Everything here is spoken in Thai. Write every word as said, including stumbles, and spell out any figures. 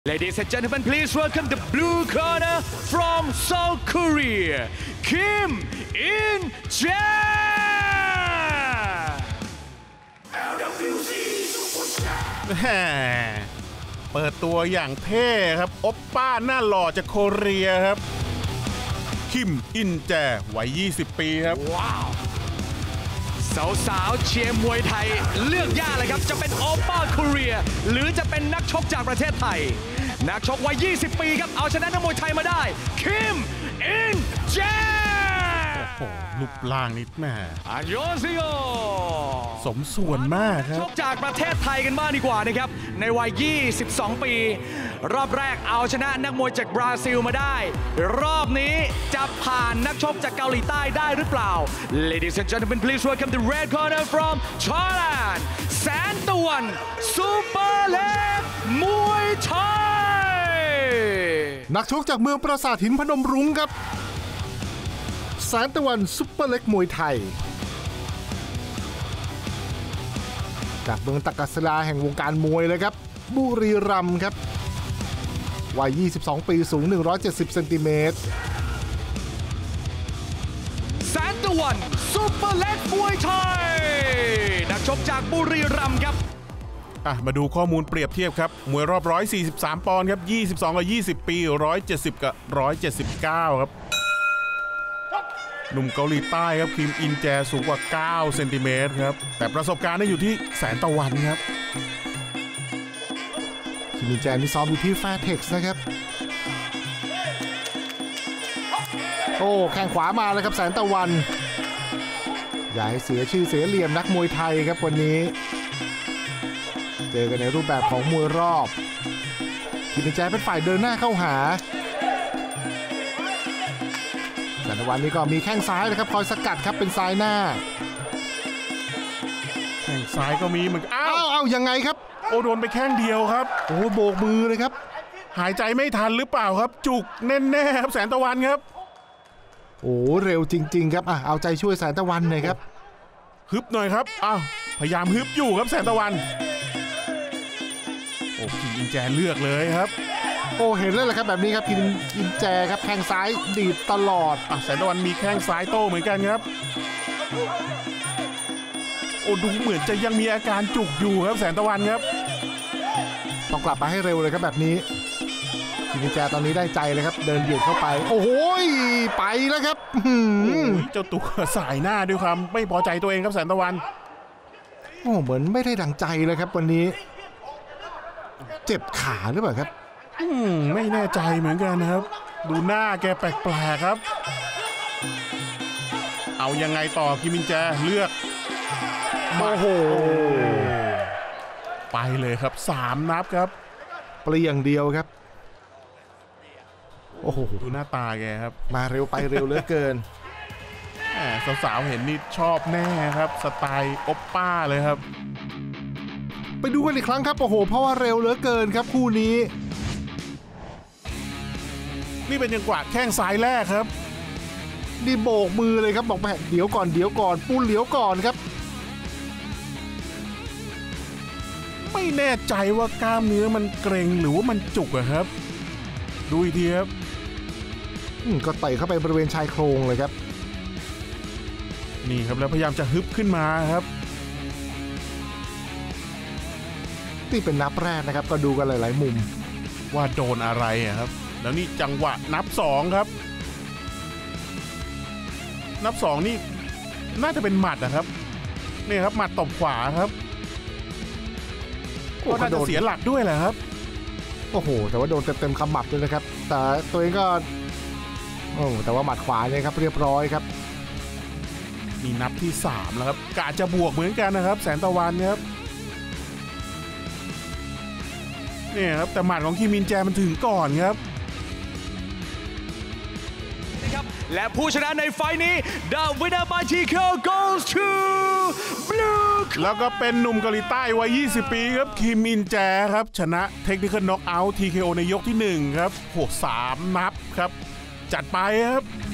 Ladies and gentlemen, please welcome the blue corner from South Korea, Kim In-jae. เปิดตัวอย่างเท่ครับโอปป้าหน้าหล่อจากโคเรียครับคิมอินแจวัยยี่สิบปีครับว้าวสาวๆเชียร์มวยไทยเลือกยากเลยครับจะเป็นโอปป้าโคเรียหรือจะเป็นนักชกจากประเทศไทยนักชกวัยยี่สิบปีครับเอาชนะนักมวยไทยมาได้คิมอินแจโอ้โหรูปร่างนิดแม่อันยองซิโยสมส่วนมากครับชกจากประเทศไทยกันบ้างดีกว่านะครับในวัยยี่สิบสองปีรอบแรกเอาชนะนักมวยจากบราซิลมาได้รอบนี้จะผ่านนักชกจากเกาหลีใต้ได้หรือเปล่า Ladies and gentlemen please welcome the red corner from Thailand แสนตะวันซูเปอร์เล็กมวยไทยนักชกจากเมืองปราสาทหินพนมรุ้งครับแสนตะวันซุปเปอร์เล็กมวยไทยจากเมืองตักกศิลาแห่งวงการมวยเลยครับบุรีรัมย์ครับวัยยี่สิบสองปีสูงหนึ่งร้อยเจ็ดสิบเซนติเมตรแสนตะวันซุปเปอร์เล็กมวยไทยนักชกจากบุรีรัมย์ครับอ่ะมาดูข้อมูลเปรียบเทียบครับมวยรอบหนึ่งร้อยสี่สิบสามปอนด์ครับยี่สิบสองกับยี่สิบปีหนึ่งร้อยเจ็ดสิบกับหนึ่งร้อยเจ็ดสิบเก้าครับหนุ่มเกาหลีใต้ครับคิมอินแจสูงกว่าเก้าเซนติเมตรครับแต่ประสบการณ์ได้อยู่ที่แสนตะวันครับคิมอินแจนี่ซ้อมอยู่ที่แฟร์เท็กซ์นะครับโอ้แข้งขวามาเลยครับแสนตะวันอย่าให้เสียชื่อเสียเหลี่ยมนักมวยไทยครับวันนี้เจอกันในรูปแบบของมวยรอบคิมอินแจเป็นฝ่ายเดินหน้าเข้าหาแสนตะวันนี่ก็มีแข้งซ้ายนะครับคอยสกัดครับเป็นซ้ายหน้าแข้งซ้ายก็มีเหมือนอ้าวอ้าวยังไงครับโอ้โดนไปแข้งเดียวครับโอ้โบกมือเลยครับหายใจไม่ทันหรือเปล่าครับจุกแน่ๆครับแสนตะวันครับโอ้เร็วจริงๆครับอ่ะเอาใจช่วยแสนตะวันหน่อยครับฮึบหน่อยครับอ้าวพยายามฮึบอยู่ครับแสนตะวันโอ้คิมอินแจเลือกเลยครับโอ้เห็นเลยแหละครับแบบนี้ครับคิมอินแจครับแข้งซ้ายดีดตลอดอ่ะแสนตะวันมีแข้งซ้ายโต้เหมือนกันครับโอ้ดูเหมือนจะยังมีอาการจุกอยู่ครับแสนตะวันครับต้องกลับมาให้เร็วเลยครับแบบนี้คิมอินแจตอนนี้ได้ใจเลยครับเดินเบียดเข้าไปโอ้โหไปแล้วครับเจ้าตัวสายหน้าด้วยความไม่พอใจตัวเองครับแสนตะวันโอ้เหมือนไม่ได้ดังใจเลยครับวันนี้เจ็บขาหรือเปล่าครับอืมไม่แน่ใจเหมือนกันนะครับดูหน้าแกแปลกๆครับเอายังไงต่อคิมอินแจเลือกโอ้โหไปเลยครับสามนับครับเปลี่ยงเดียวครับโอ้โหดูหน้าตาแกครับมาเร็วไปเร็วเหลือเกินสาวๆเห็นนี่ชอบแน่ครับสไตล์โอปป้าเลยครับไปดูกันอีกครั้งครับโอ้โหเพราะว่าเร็วเหลือเกินครับคู่นี้นี่เป็นจังหวะแข้งซ้ายแรกครับนี่โบกมือเลยครับบอกแม่เดี๋ยวก่อนเดี๋ยวก่อนปูนเหลียวก่อนครับไม่แน่ใจว่ากล้ามเนื้อมันเกร็งหรือว่ามันจุกอะครับดูอีกทีครับก็เตะเข้าไปบริเวณชายโครงเลยครับนี่ครับแล้วพยายามจะฮึบขึ้นมาครับนี่เป็นนับแรกนะครับก็ดูกันหลายๆมุมว่าโดนอะไรอะครับแล้วนี่จังหวะนับสองครับนับสองนี่น่าจะเป็นหมัดนะครับนี่ครับหมัดตบขวาครับก็น่าจะเสียหลักด้วยแหละครับโอ้โหแต่ว่าโดนเต็มๆคำหมัดเลยนะครับแต่ตัวเองก็โอ้แต่ว่าหมัดขวาเนี่ยครับเรียบร้อยครับนี่นับที่สามแล้วครับกะจะบวกเหมือนกันนะครับแสนตะวันครับนี่ครับแต่หมัดของคิมอินแจมันถึงก่อนครับและผู้ชนะในไฟนี้ The winner by ที เค โอ goes to Blue แล้วก็เป็นหนุ่มเกาหลีใต้วัยยี่สิบปีครับคิมอินแจครับชนะเทคนิคน็อกเอาท์ ที เค โอ ในยกที่หนึ่งครับโหสามนับครับจัดไปครับ